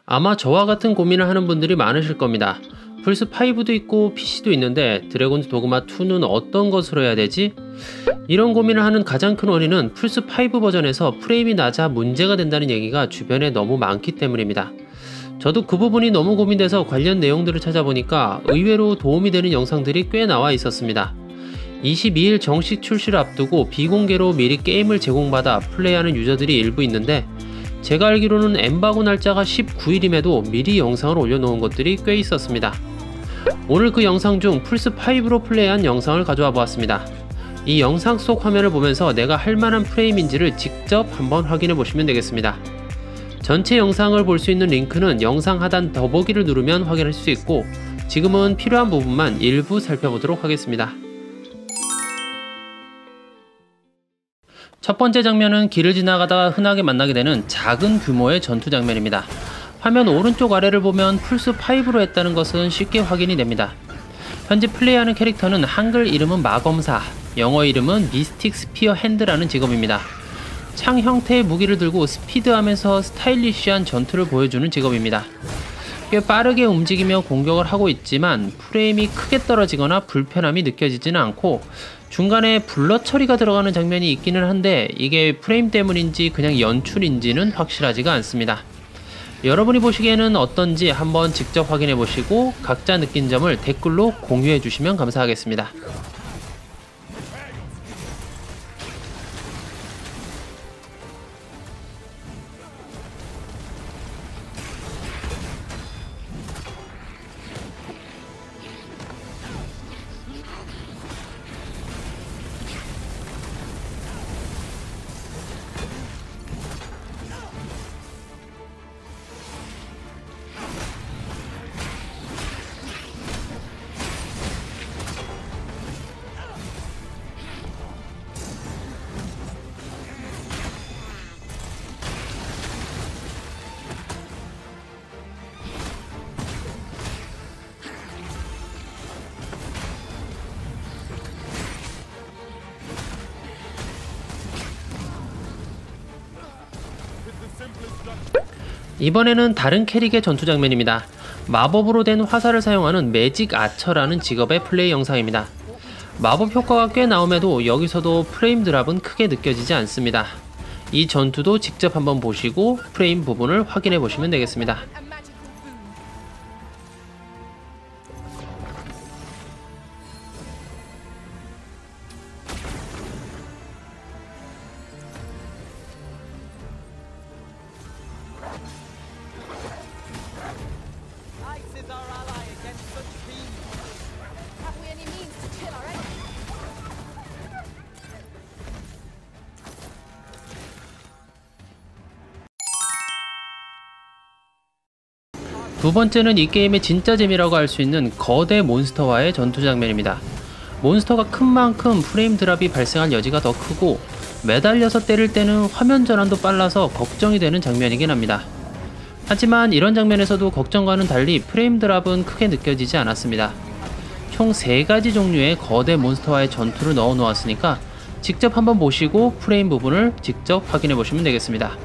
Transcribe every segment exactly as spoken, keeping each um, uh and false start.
아마 저와 같은 고민을 하는 분들이 많으실 겁니다. 플스오도 있고 피시도 있는데 드래곤즈 도그마 이는 어떤 것으로 해야 되지? 이런 고민을 하는 가장 큰 원인은 플스오 버전에서 프레임이 낮아 문제가 된다는 얘기가 주변에 너무 많기 때문입니다. 저도 그 부분이 너무 고민돼서 관련 내용들을 찾아보니까 의외로 도움이 되는 영상들이 꽤 나와 있었습니다. 이십이 일 정식 출시를 앞두고 비공개로 미리 게임을 제공받아 플레이하는 유저들이 일부 있는데, 제가 알기로는 엠바고 날짜가 십구 일임에도 미리 영상을 올려놓은 것들이 꽤 있었습니다. 오늘 그 영상 중 플스오로 플레이한 영상을 가져와 보았습니다. 이 영상 속 화면을 보면서 내가 할만한 프레임인지를 직접 한번 확인해 보시면 되겠습니다. 전체 영상을 볼 수 있는 링크는 영상 하단 더보기를 누르면 확인할 수 있고, 지금은 필요한 부분만 일부 살펴보도록 하겠습니다. 첫 번째 장면은 길을 지나가다가 흔하게 만나게 되는 작은 규모의 전투 장면입니다. 화면 오른쪽 아래를 보면 플스오로 했다는 것은 쉽게 확인이 됩니다. 현재 플레이하는 캐릭터는 한글 이름은 마검사, 영어 이름은 미스틱 스피어 핸드라는 직업입니다. 창 형태의 무기를 들고 스피드하면서 스타일리시한 전투를 보여주는 직업입니다. 꽤 빠르게 움직이며 공격을 하고 있지만 프레임이 크게 떨어지거나 불편함이 느껴지지는 않고, 중간에 블러 처리가 들어가는 장면이 있기는 한데 이게 프레임 때문인지 그냥 연출인지는 확실하지가 않습니다. 여러분이 보시기에는 어떤지 한번 직접 확인해 보시고 각자 느낀 점을 댓글로 공유해 주시면 감사하겠습니다. 이번에는 다른 캐릭의 전투 장면입니다. 마법으로 된 화살을 사용하는 매직 아처라는 직업의 플레이 영상입니다. 마법 효과가 꽤 나옴에도 여기서도 프레임 드랍은 크게 느껴지지 않습니다. 이 전투도 직접 한번 보시고 프레임 부분을 확인해 보시면 되겠습니다. 두 번째는 이 게임의 진짜 재미라고 할 수 있는 거대 몬스터와의 전투 장면입니다. 몬스터가 큰 만큼 프레임 드랍이 발생할 여지가 더 크고, 매달려서 때릴 때는 화면 전환도 빨라서 걱정이 되는 장면이긴 합니다. 하지만 이런 장면에서도 걱정과는 달리 프레임 드랍은 크게 느껴지지 않았습니다. 총 세 가지 종류의 거대 몬스터와의 전투를 넣어 놓았으니까 직접 한번 보시고 프레임 부분을 직접 확인해 보시면 되겠습니다.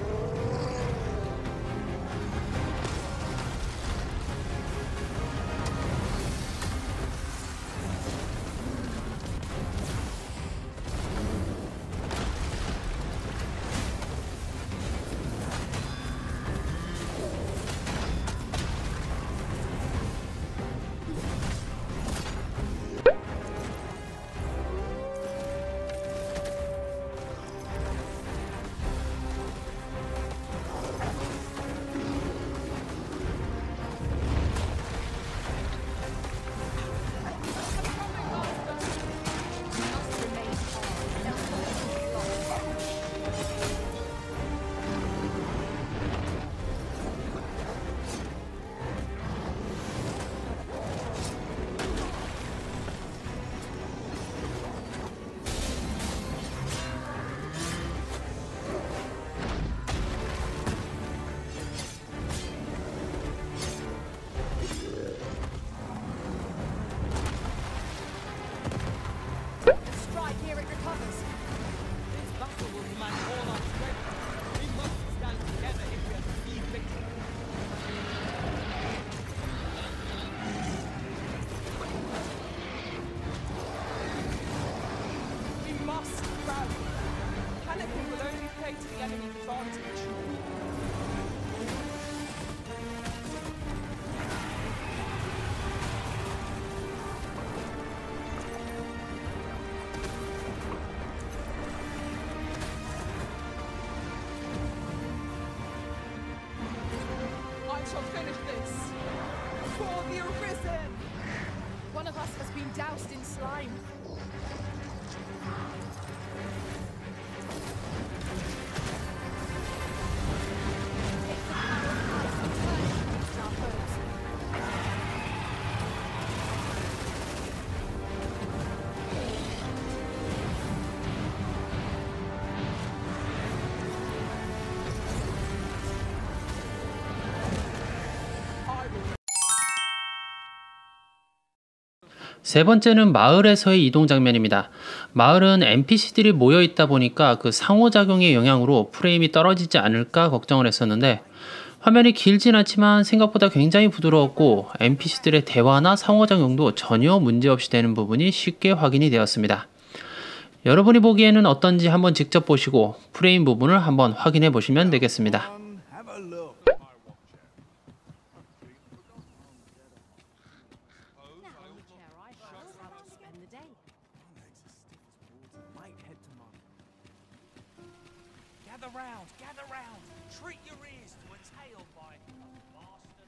shall finish this. For the Arisen! One of us has been doused in slime. 세 번째는 마을에서의 이동 장면입니다. 마을은 엔피씨들이 모여 있다 보니까 그 상호작용의 영향으로 프레임이 떨어지지 않을까 걱정을 했었는데, 화면이 길진 않지만 생각보다 굉장히 부드러웠고 엔피씨들의 대화나 상호작용도 전혀 문제없이 되는 부분이 쉽게 확인이 되었습니다. 여러분이 보기에는 어떤지 한번 직접 보시고 프레임 부분을 한번 확인해 보시면 되겠습니다. Gather round, gather round. Treat your ears to a tale by a master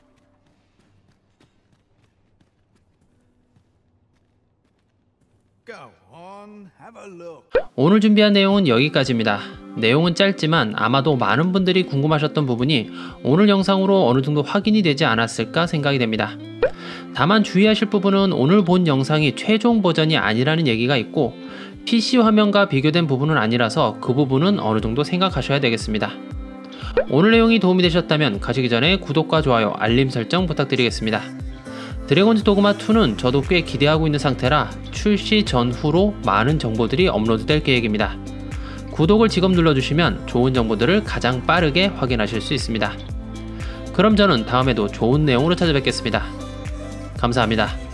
storyteller. Go on, have a look. 오늘 준비한 내용은 여기까지입니다. 내용은 짧지만 아마도 많은 분들이 궁금하셨던 부분이 오늘 영상으로 어느 정도 확인이 되지 않았을까 생각이 됩니다. 다만 주의하실 부분은 오늘 본 영상이 최종 버전이 아니라는 얘기가 있고 피씨 화면과 비교된 부분은 아니라서 그 부분은 어느 정도 생각하셔야 되겠습니다. 오늘 내용이 도움이 되셨다면 가시기 전에 구독과 좋아요, 알림 설정 부탁드리겠습니다. 드래곤즈 도그마 투는 저도 꽤 기대하고 있는 상태라 출시 전후로 많은 정보들이 업로드될 계획입니다. 구독을 지금 눌러주시면 좋은 정보들을 가장 빠르게 확인하실 수 있습니다. 그럼 저는 다음에도 좋은 내용으로 찾아뵙겠습니다. 감사합니다.